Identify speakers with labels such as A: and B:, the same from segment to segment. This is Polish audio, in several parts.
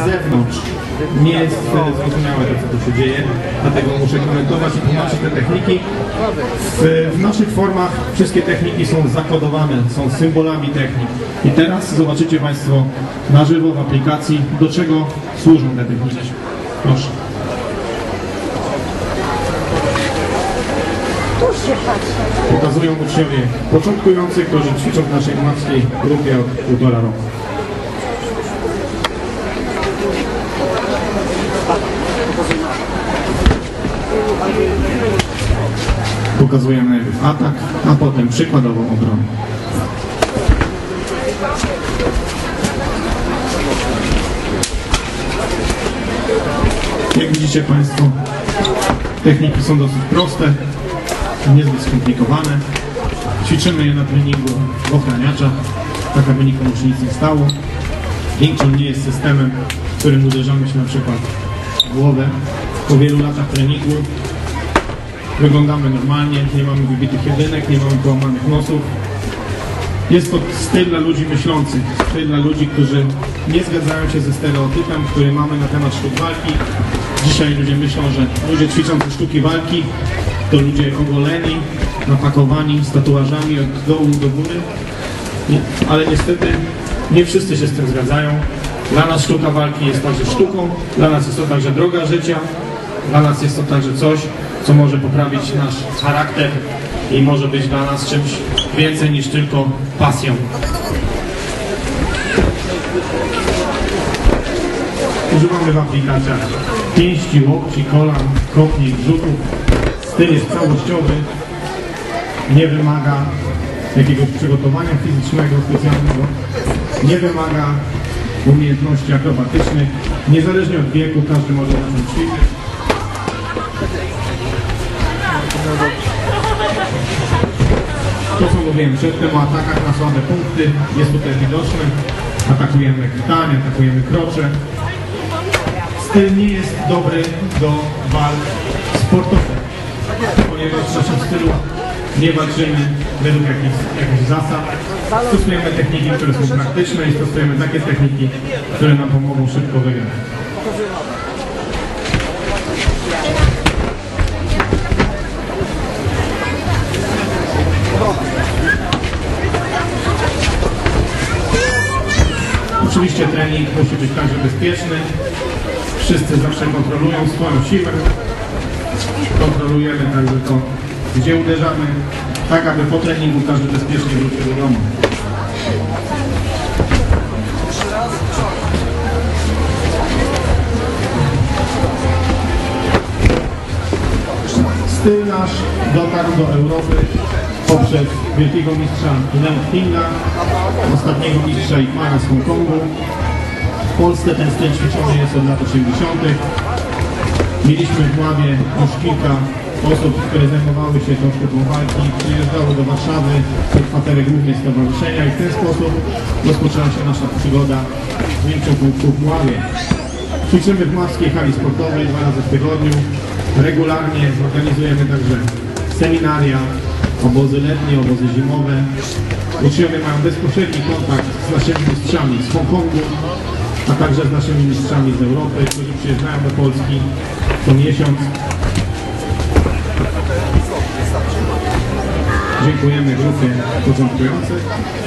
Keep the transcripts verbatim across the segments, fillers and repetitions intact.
A: zewnątrz nie jest zrozumiałe to, co tu się dzieje, dlatego muszę komentować i tłumaczyć te techniki. W, w naszych formach wszystkie techniki są zakodowane, są symbolami technik. I teraz zobaczycie Państwo na żywo w aplikacji, do czego służą te techniki. Proszę. Pokazują uczniowie początkujący, którzy ćwiczą w naszej młodskiej grupie od półtora roku. Pokazujemy atak, a potem przykładową obronę. Jak widzicie Państwo, techniki są dosyć proste, niezbyt skomplikowane. Ćwiczymy je na treningu w ochraniaczach, tak aby nikomu się nic nie stało. Wing nie jest systemem, w którym uderzamy się na przykład w głowę. Po wielu latach treningu wyglądamy normalnie, nie mamy wybitych jedynek, nie mamy połamanych nosów. Jest to styl dla ludzi myślących, styl dla ludzi, którzy nie zgadzają się ze stereotypem, który mamy na temat sztuk walki. Dzisiaj ludzie myślą, że ludzie ćwiczący sztuki walki to ludzie ogoleni, napakowani z tatuażami od dołu do góry. Nie, ale niestety nie wszyscy się z tym zgadzają. Dla nas sztuka walki jest także sztuką, dla nas jest to także droga życia, dla nas jest to także coś, co może poprawić nasz charakter i może być dla nas czymś więcej niż tylko pasją. Używamy w aplikacjach pięści, łokci, kolan, kopni, rzutów. Styl jest całościowy, nie wymaga jakiegoś przygotowania fizycznego specjalnego, nie wymaga umiejętności akrobatycznych. Niezależnie od wieku każdy może zacząć ćwiczyć. To, co mówiłem przedtem o atakach na słabe punkty, jest tutaj widoczne. Atakujemy chwytanie, atakujemy krocze. Styl nie jest dobry do walk sportowych, ponieważ w naszym stylu nie walczymy według jakichś, jakichś zasad. Stosujemy techniki, które są praktyczne i stosujemy takie techniki, które nam pomogą szybko wygrać. Oczywiście trening musi być także bezpieczny. Wszyscy zawsze kontrolują swoją siłę. Kontrolujemy także to, gdzie uderzamy, tak aby po treningu każdy bezpiecznie wrócił do domu. Styl nasz dotarł do Europy poprzez wielkiego mistrza Leon Kinga, ostatniego mistrza Ipmana z Hongkongu. W Polsce ten styl ćwiczony jest od lat osiemdziesiątych. Mieliśmy w Mławie już kilka osób, które zajmowały się tą sztuką walki, przyjeżdżały do Warszawy, do kwatery głównej stowarzyszenia i w ten sposób rozpoczęła się nasza przygoda z Wing Chun Kung Fu w Mławie. Ćwiczymy w mławskiej hali sportowej dwa razy w tygodniu. Regularnie organizujemy także seminaria, obozy letnie, obozy zimowe. Uczniowie mają bezpośredni kontakt z naszymi mistrzami z Hongkongu, a także z naszymi mistrzami z Europy, którzy przyjeżdżają do Polski co miesiąc. Dziękujemy grupie początkujących.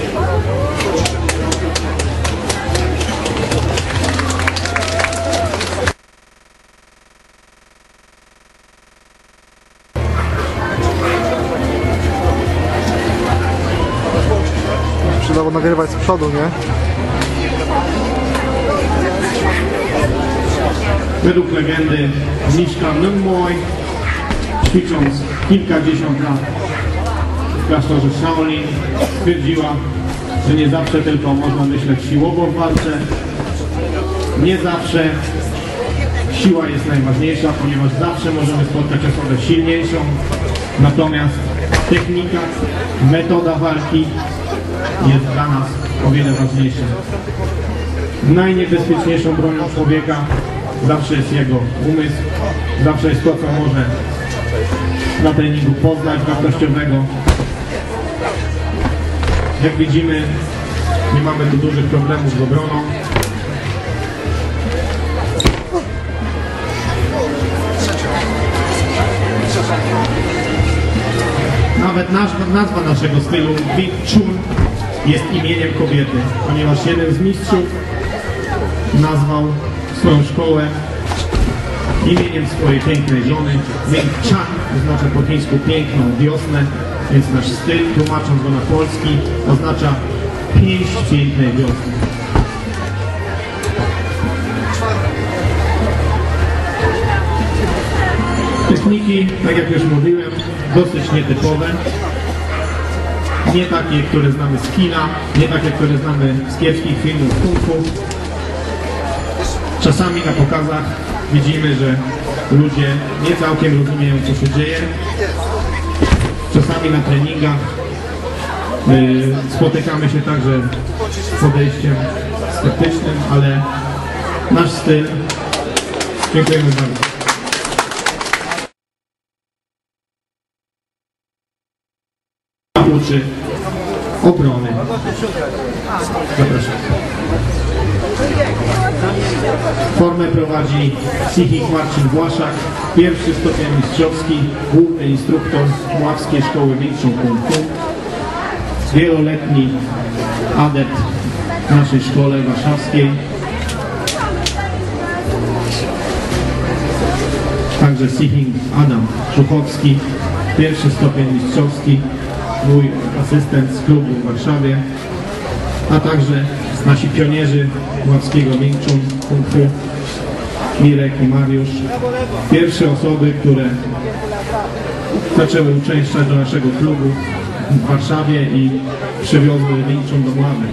B: Przydało nagrywać z przodu, nie?
A: Według legendy Miszka Nunmoj, ćwicząc kilkadziesiąt lat w klasztorze Shaolin, stwierdziła, że nie zawsze tylko można myśleć siłowo w walce. Nie zawsze siła jest najważniejsza, ponieważ zawsze możemy spotkać osobę silniejszą. Natomiast technika, metoda walki jest dla nas o wiele ważniejsza. Najniebezpieczniejszą bronią człowieka zawsze jest jego umysł, zawsze jest to, co może na treningu poznać wartościowego. Jak widzimy, nie mamy tu dużych problemów z obroną. Nawet nazwa, nazwa naszego stylu Wing Chun jest imieniem kobiety, ponieważ jeden z mistrzów nazwał swoją szkołę imieniem swojej pięknej żony. Wing Chan oznacza po chińsku piękną wiosnę, więc nasz styl, tłumacząc go na polski, oznacza pięść pięknej wiosny. Techniki, tak jak już mówiłem, dosyć nietypowe. Nie takie, które znamy z kina, nie takie, które znamy z kiepskich filmów kung fu. Czasami na pokazach widzimy, że ludzie nie całkiem rozumieją, co się dzieje. Czasami na treningach yy, spotykamy się także z podejściem sceptycznym, ale nasz styl. Dziękujemy bardzo. Uczy obrony. Zapraszam. Formę prowadzi Sihik Marcin Błaszak, pierwszy stopień mistrzowski, główny instruktor Puławskiej Szkoły Wing Chun Kung Fu, wieloletni adept w naszej szkole warszawskiej. Także Sihik Adam Szuchowski, pierwszy stopień mistrzowski, mój asystent z klubu w Warszawie, a także nasi pionierzy Puławskiego Wing Chun Kung Fu, Mirek i Mariusz. Pierwsze osoby, które zaczęły uczęszczać do naszego klubu w Warszawie i przywiozły Wing Chun do Mławy.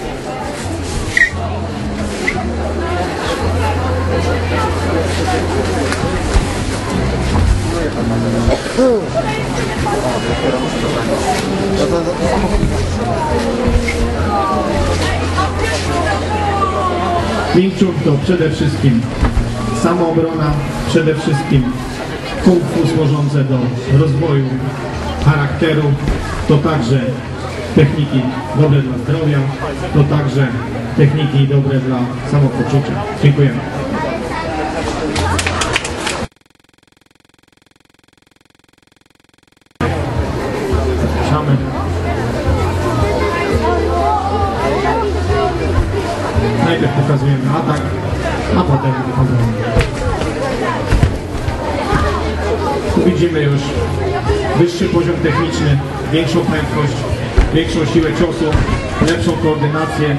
A: Wing Chun to przede wszystkim samoobrona, przede wszystkim kung fu służące do rozwoju charakteru, to także techniki dobre dla zdrowia, to także techniki dobre dla samopoczucia. Dziękujemy. Zapraszamy. Najpierw pokazujemy atak, a potem wychodzimy. Tu widzimy już wyższy poziom techniczny, większą prędkość, większą siłę ciosu, lepszą koordynację.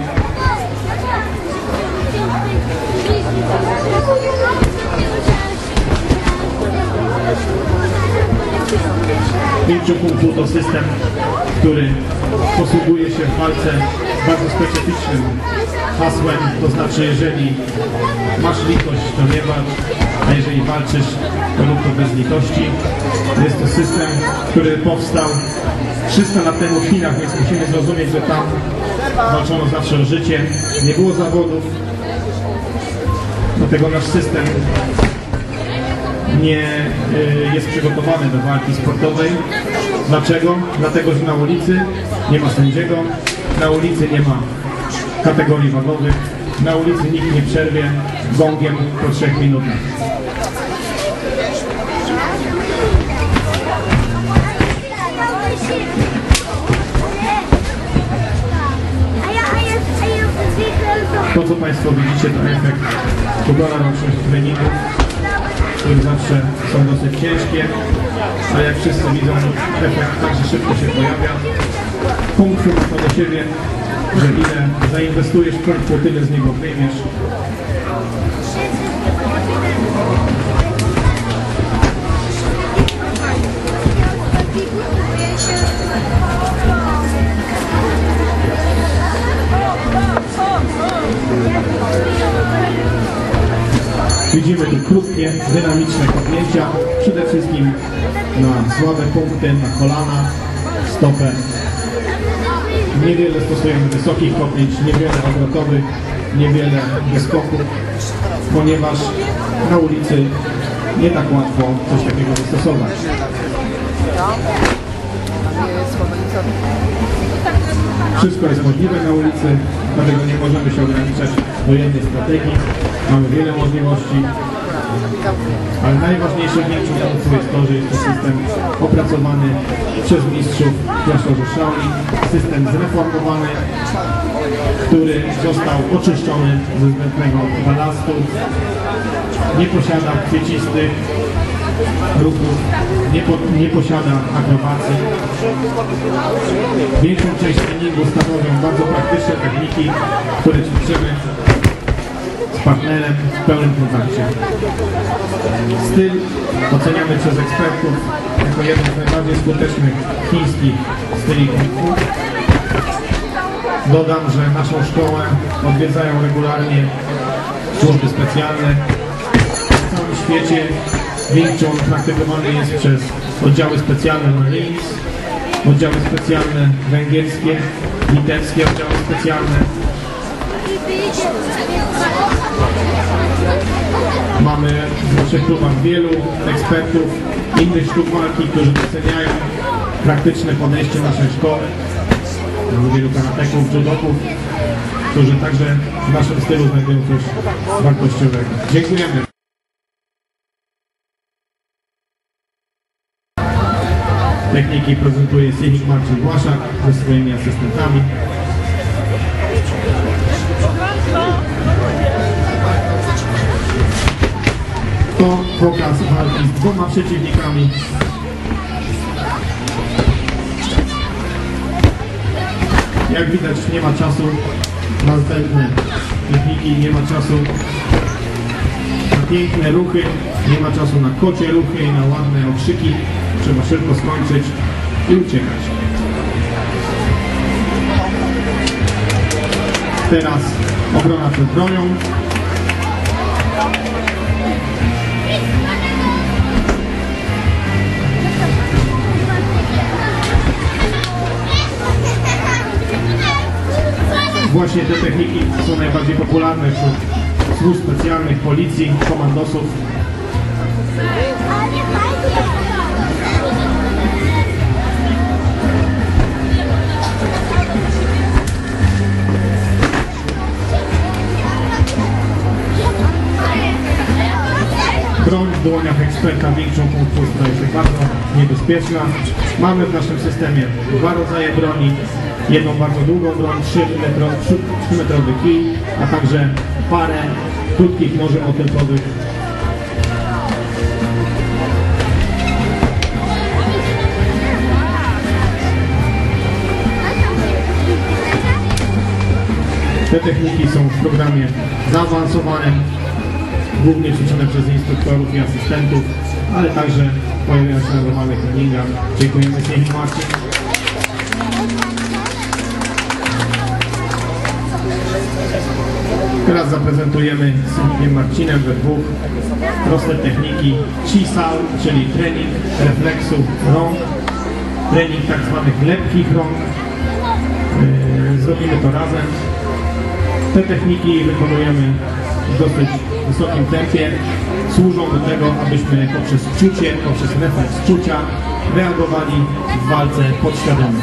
A: Wing Chun Kung Fu to system, który posługuje się w walce bardzo specyficznym hasłem, to znaczy jeżeli masz litość, to nie walcz, a jeżeli walczysz, to rób to bez litości. Jest to system, który powstał trzysta lat temu w Chinach, więc musimy zrozumieć, że tam walczono zawsze o życie, nie było zawodów, dlatego nasz system nie jest przygotowany do walki sportowej. Dlaczego? Dlatego, że na ulicy nie ma sędziego, na ulicy nie ma kategorii wagowych, na ulicy nikt nie przerwie gongiem po trzech minutach. To, co Państwo widzicie, to efekt półtora rocznych treningów, które zawsze są dosyć ciężkie, a jak wszyscy widzą, efekt także szybko się pojawia. Kung Fu ma to do siebie, że ile zainwestujesz w Kung Fu, tyle z niego wyjmiesz. Widzimy tu krótkie, dynamiczne kopnięcia, przede wszystkim na słabe punkty, na kolana, stopę. Niewiele stosujemy wysokich kopnięć, niewiele obrotowych, niewiele wyskoków, ponieważ na ulicy nie tak łatwo coś takiego wystosować. Wszystko jest możliwe na ulicy, dlatego nie możemy się ograniczać do jednej strategii. Mamy wiele możliwości. Ale najważniejsze w większym pomysłu jest to, że jest to system opracowany przez mistrzów w klasztorze Shaolin, system zreformowany, który został oczyszczony ze zbędnego balastu, nie posiada kwiecistych ruchów, nie, po, nie posiada akrobacji. Większą część treningu stanowią bardzo praktyczne techniki, które ćwiczymy z partnerem w pełnym kontakcie. Styl oceniany przez ekspertów jako jeden z najbardziej skutecznych chińskich styli kung fu. Dodam, że naszą szkołę odwiedzają regularnie służby specjalne. W całym świecie Wing Chun praktykowany jest przez oddziały specjalne Marines, oddziały specjalne węgierskie, litewskie oddziały specjalne. Mamy w naszych klubach wielu ekspertów innych sztuk walki, którzy doceniają praktyczne podejście naszej szkoły. Mamy wielu karateków, judoków, którzy także w naszym stylu znajdują coś wartościowego. Dziękujemy. Techniki prezentuje Siewik Marcin Błaszak ze swoimi asystentami. To pokaz walki z dwoma przeciwnikami. Jak widać, nie ma czasu na zbędne techniki, nie ma czasu na piękne ruchy, nie ma czasu na kocie ruchy i na ładne okrzyki. Trzeba szybko skończyć i uciekać. Teraz obrona przed bronią. Właśnie te techniki są najbardziej popularne wśród służb specjalnych, policji, komandosów. Broń w dłoniach eksperta Wing Chun Kung Fu staje się bardzo niebezpieczna. Mamy w naszym systemie dwa rodzaje broni. Jedną bardzo długą broń, trzy metrowy kij, a także parę krótkich noży motylkowych. Te techniki są w programie zaawansowanym, głównie ćwiczone przez instruktorów i asystentów, ale także pojawiają się na normalnych treningach. Dziękujemy Siewik Marcin. Teraz zaprezentujemy z Siewigiem Marcinem we dwóch proste techniki Chi Sao, czyli trening refleksu rąk, trening tak zwanych lepkich rąk. Yy, zrobimy to razem. Te techniki wykonujemy w dosyć wysokim tempie. Służą do tego, abyśmy poprzez czucie, poprzez refleks czucia reagowali w walce podświadomie.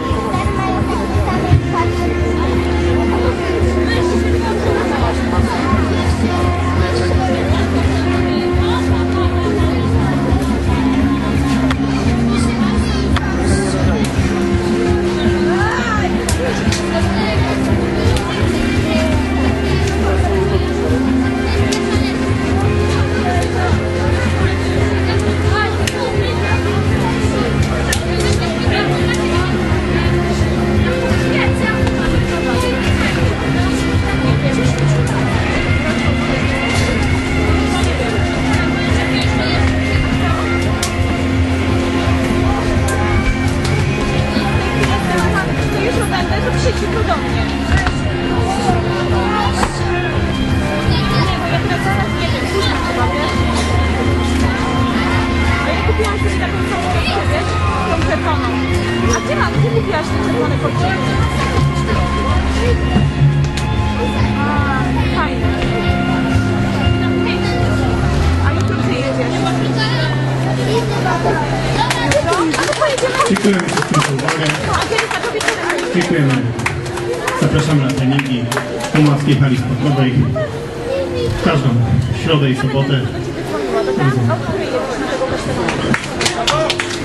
A: Dziękujemy wszystkim za uwagę. Dziękujemy. Zapraszamy na treningi w Pomorskiej Hali Sportowej w każdą środę i sobotę Do widzenia.